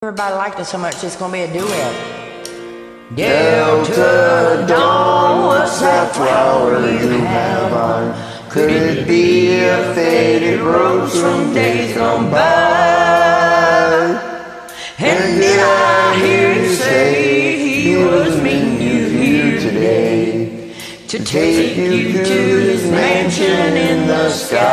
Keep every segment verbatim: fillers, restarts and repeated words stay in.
Everybody liked it so much, it's gonna be a duet. Delta Dawn, what's that flower you have on? Could it be a faded rose from days gone by? And did I hear you say he was meeting you here today to take you to his mansion in the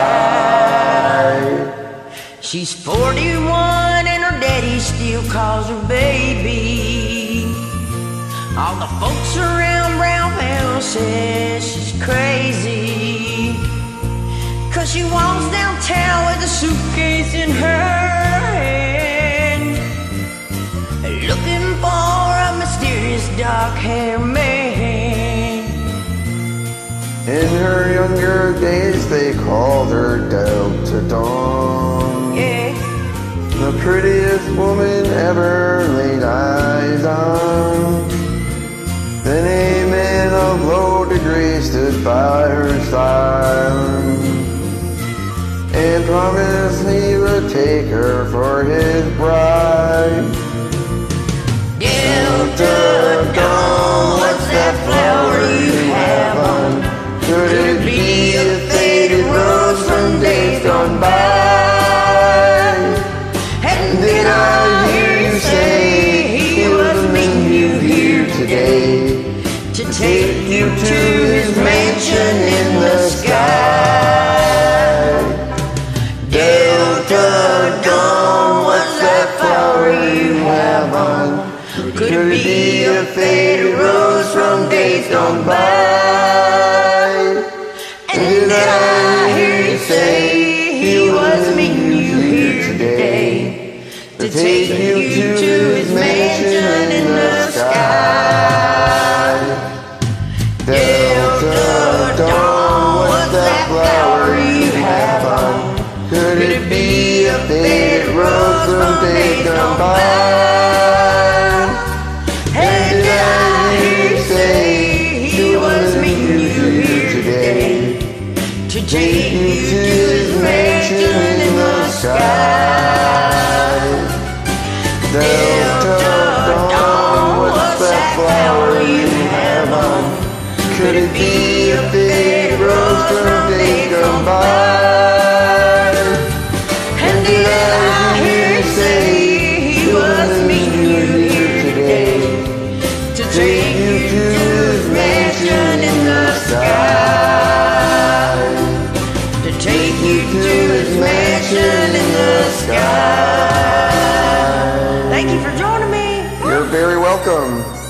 sky? She's forty-one and her daddy still calls her baby. All the folks around Brown Bell says she's crazy, 'cause she walks downtown with a suitcase in her hand, looking for a mysterious dark-haired man. In her younger days they called her Delta Dawn, Yeah, the prettiest woman ever laid eyes on. Then a man of low degree stood by her side and promised he would take her for his bride. Delta Dawn, what's that flower you have on? Could it be a faded rose from days gone by? And did I hear you say he was meeting you here today to take you to his mansion in the sky? Delta Dawn, what's that flower you have on? Could it be a faded rose from days gone by? And did I hear you say he was meeting you here today to take you to his mansion in the sky? Delta Dawn, what's that flower you have on? Could it be a faded rose from days gone by? And did I hear you say he was meeting you here today to take you to his mansion in the sky? Delta Dawn, what's that flower you have on? Could it be a faded rose from days gone by? And did I hear you say he was meeting you here today to take you to his mansion in the sky? To take you to his mansion in the sky. Thank you for joining me. You're very welcome.